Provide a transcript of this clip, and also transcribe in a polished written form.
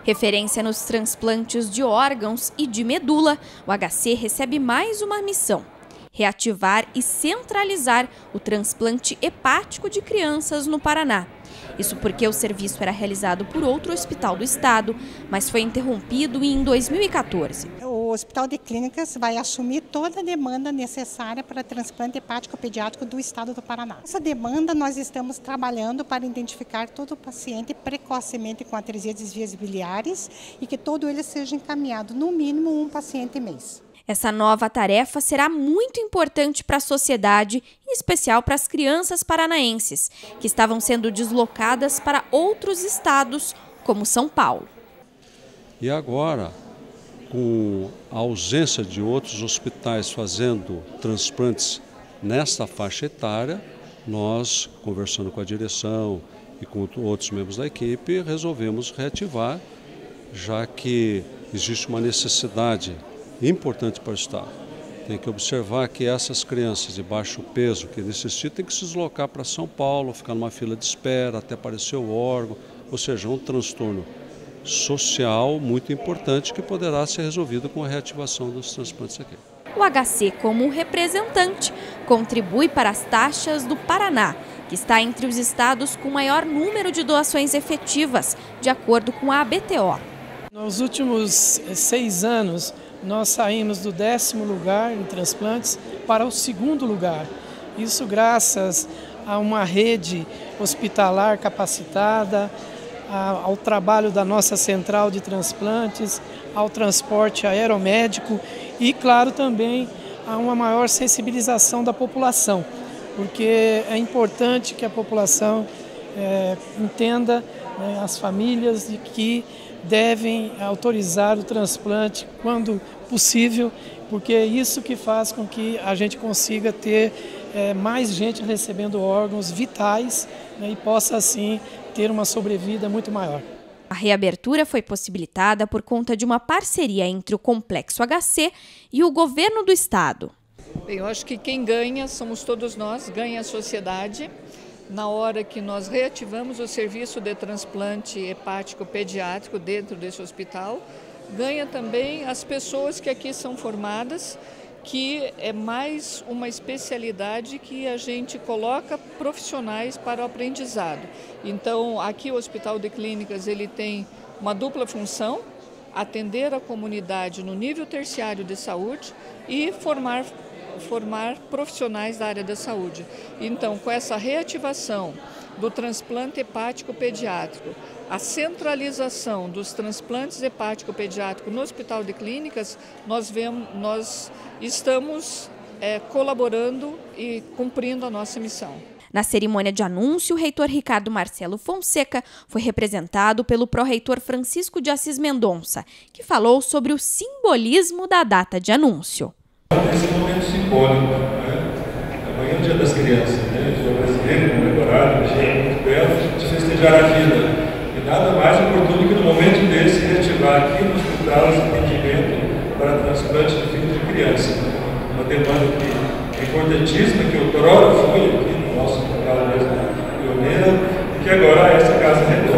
Referência nos transplantes de órgãos e de medula, o HC recebe mais uma missão: reativar e centralizar o transplante hepático de crianças no Paraná. Isso porque o serviço era realizado por outro hospital do estado, mas foi interrompido em 2014. O Hospital de Clínicas vai assumir toda a demanda necessária para transplante hepático pediátrico do estado do Paraná. Essa demanda nós estamos trabalhando para identificar todo o paciente precocemente com atresia das vias biliares e que todo ele seja encaminhado, no mínimo um paciente mês. Essa nova tarefa será muito importante para a sociedade, em especial para as crianças paranaenses, que estavam sendo deslocadas para outros estados, como São Paulo. E agora, com a ausência de outros hospitais fazendo transplantes nesta faixa etária, nós, conversando com a direção e com outros membros da equipe, resolvemos reativar, já que existe uma necessidade importante para o estado. Tem que observar que essas crianças de baixo peso que necessitam têm que se deslocar para São Paulo, ficar numa fila de espera até aparecer o órgão, ou seja, um transtorno social muito importante que poderá ser resolvido com a reativação dos transplantes aqui. O HC, como representante, contribui para as taxas do Paraná, que está entre os estados com maior número de doações efetivas, de acordo com a ABTO. Nos últimos 6 anos, nós saímos do 10º lugar em transplantes para o 2º lugar. Isso graças a uma rede hospitalar capacitada, ao trabalho da nossa central de transplantes, ao transporte aeromédico e, claro, também a uma maior sensibilização da população, porque é importante que a população entenda, as famílias, de que devem autorizar o transplante quando possível, porque é isso que faz com que a gente consiga ter mais gente recebendo órgãos vitais, e possa assim ter uma sobrevida muito maior. A reabertura foi possibilitada por conta de uma parceria entre o Complexo HC e o governo do estado. Bem, eu acho que quem ganha somos todos nós, ganha a sociedade. Na hora que nós reativamos o serviço de transplante hepático pediátrico dentro desse hospital, ganha também as pessoas que aqui são formadas, que é mais uma especialidade que a gente coloca profissionais para o aprendizado. Então, aqui o Hospital de Clínicas ele tem uma dupla função: atender a comunidade no nível terciário de saúde e formar profissionais da área da saúde. Então, com essa reativação do transplante hepático pediátrico, a centralização dos transplantes hepático pediátrico no Hospital de Clínicas, nós estamos colaborando e cumprindo a nossa missão. Na cerimônia de anúncio, o reitor Ricardo Marcelo Fonseca foi representado pelo pró-reitor Francisco de Assis Mendonça, que falou sobre o simbolismo da data de anúncio. Esse momento simbólico, amanhã é o Dia das Crianças, o Dia brasileiro comemorado, um dia muito belo de festejar a vida. E nada mais oportuno que no momento desse reativar aqui no hospital esse atendimento para transplante de filhos de criança. Uma demanda que é importantíssima, que outrora foi aqui no nosso hospital mesmo pioneira, e que agora essa casa retorna.